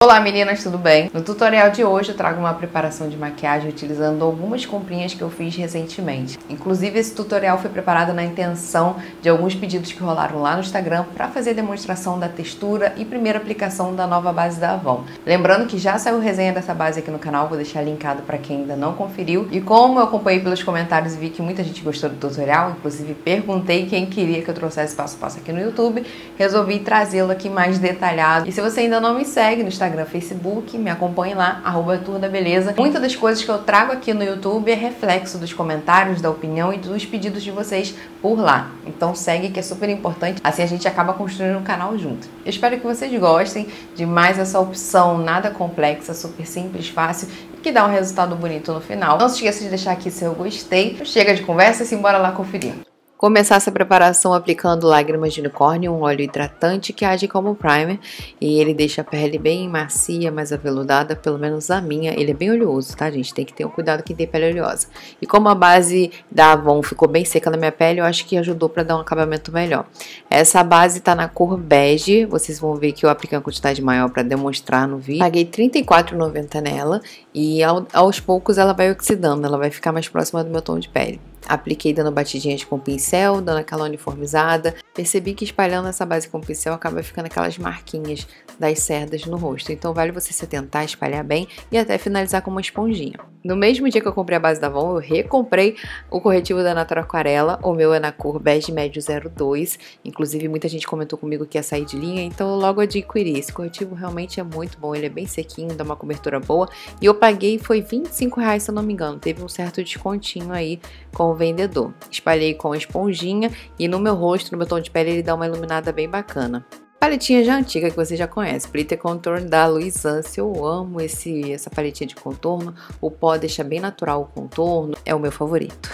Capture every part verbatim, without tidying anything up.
Olá meninas, tudo bem? No tutorial de hoje eu trago uma preparação de maquiagem utilizando algumas comprinhas que eu fiz recentemente. Inclusive esse tutorial foi preparado na intenção de alguns pedidos que rolaram lá no Instagram para fazer a demonstração da textura e primeira aplicação da nova base da Avon. Lembrando que já saiu resenha dessa base aqui no canal, vou deixar linkado para quem ainda não conferiu. E como eu acompanhei pelos comentários e vi que muita gente gostou do tutorial, inclusive perguntei quem queria que eu trouxesse passo a passo aqui no YouTube, resolvi trazê-lo aqui mais detalhado. E se você ainda não me segue no Instagram, Facebook, me acompanhe lá, arroba Tour da Beleza. Muitas das coisas que eu trago aqui no YouTube é reflexo dos comentários, da opinião e dos pedidos de vocês por lá. Então segue, que é super importante, assim a gente acaba construindo um canal junto. Eu espero que vocês gostem de mais essa opção nada complexa, super simples, fácil e que dá um resultado bonito no final. Não se esqueça de deixar aqui seu gostei. Chega de conversa e simbora lá conferir. Começar essa preparação aplicando lágrimas de unicórnio, um óleo hidratante que age como primer e ele deixa a pele bem macia, mais aveludada, pelo menos a minha. Ele é bem oleoso, tá, gente? Tem que ter um cuidado quem tem pele oleosa. E como a base da Avon ficou bem seca na minha pele, eu acho que ajudou para dar um acabamento melhor. Essa base tá na cor bege, vocês vão ver que eu apliquei uma quantidade maior para demonstrar no vídeo. Paguei trinta e quatro reais e noventa centavos nela e ao, aos poucos ela vai oxidando, ela vai ficar mais próxima do meu tom de pele. Apliquei dando batidinhas com pincel, dando aquela uniformizada. Percebi que espalhando essa base com pincel acaba ficando aquelas marquinhas das cerdas no rosto. Então vale você se tentar espalhar bem e até finalizar com uma esponjinha. No mesmo dia que eu comprei a base da Avon, eu recomprei o corretivo da Natura Aquarela. O meu é na cor bege médio zero dois. Inclusive muita gente comentou comigo que ia sair de linha, então eu logo adquiri. Esse corretivo realmente é muito bom, ele é bem sequinho, dá uma cobertura boa. E eu paguei, foi vinte e cinco reais se eu não me engano. Teve um certo descontinho aí com o vendedor. Espalhei com a esponjinha e no meu rosto, no meu tom de pele, ele dá uma iluminada bem bacana. Paletinha já antiga que você já conhece, Glitter Contour da Louis Anse. Eu amo esse, essa paletinha de contorno. O pó deixa bem natural o contorno, é o meu favorito.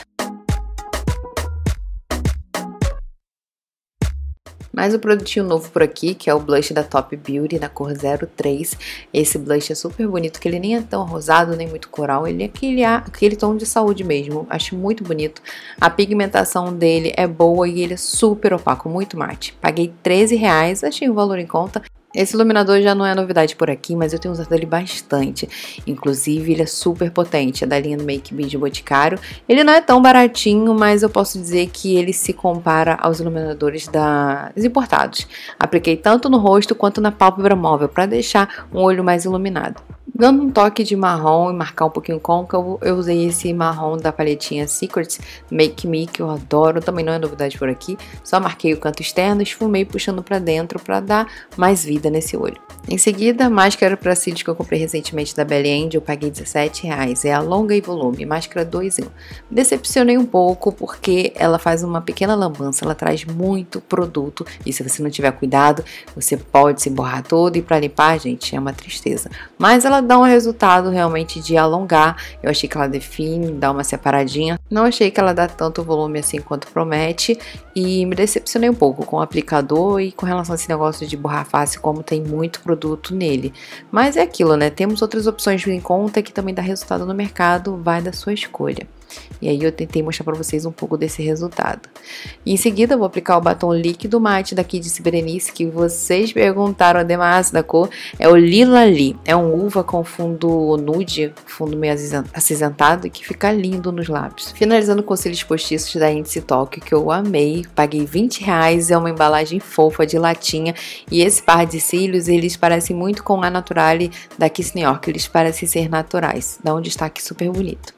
Mais um produtinho novo por aqui, que é o blush da Top Beauty, na cor zero três. Esse blush é super bonito, que ele nem é tão rosado, nem muito coral. Ele é aquele, aquele tom de saúde mesmo. Acho muito bonito. A pigmentação dele é boa e ele é super opaco, muito mate. Paguei treze reais, achei um valor em conta. Esse iluminador já não é novidade por aqui, mas eu tenho usado ele bastante. Inclusive, ele é super potente, é da linha do Make Me de Boticário. Ele não é tão baratinho, mas eu posso dizer que ele se compara aos iluminadores da... dos importados. Apliquei tanto no rosto quanto na pálpebra móvel, para deixar um olho mais iluminado. Dando um toque de marrom e marcar um pouquinho côncavo, eu usei esse marrom da paletinha Secrets Make Me, que eu adoro, também não é novidade por aqui. Só marquei o canto externo e esfumei puxando pra dentro para dar mais vida nesse olho. Em seguida, máscara para cílios que eu comprei recentemente da Belly Angel, eu paguei dezessete reais. É a longa e volume, máscara dois em um. Me decepcionei um pouco porque ela faz uma pequena lambança, ela traz muito produto e se você não tiver cuidado, você pode se borrar todo e para limpar, gente, é uma tristeza. Mas ela dá um resultado realmente de alongar. Eu achei que ela define, dá uma separadinha. Não achei que ela dá tanto volume assim quanto promete e me decepcionei um pouco com o aplicador e com relação a esse negócio de borrar fácil, como tem muito produto nele. Mas é aquilo, né? Temos outras opções em conta que também dá resultado no mercado, vai da sua escolha. E aí eu tentei mostrar pra vocês um pouco desse resultado. E em seguida eu vou aplicar o batom líquido mate daqui de Berenice, que vocês perguntaram demais da cor. É o Lila Lee. É um uva com fundo nude, fundo meio acinzentado e que fica lindo nos lábios. Finalizando com cílios postiços da Índice Tokyo, que eu amei. Paguei vinte reais, é uma embalagem fofa de latinha. E esse par de cílios, eles parecem muito com a Naturale da Kiss New York. Eles parecem ser naturais. Dá um destaque super bonito.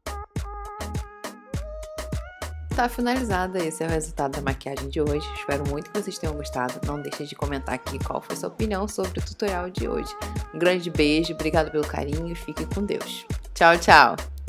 Tá finalizada, esse é o resultado da maquiagem de hoje. Espero muito que vocês tenham gostado. Não deixem de comentar aqui qual foi a sua opinião sobre o tutorial de hoje. Um grande beijo, obrigado pelo carinho e fique com Deus. Tchau, tchau!